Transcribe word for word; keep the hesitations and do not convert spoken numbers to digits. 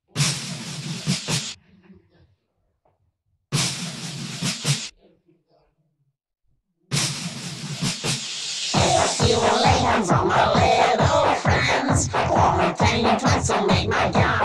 See you later, all my little friends. One thing twice will make my guy.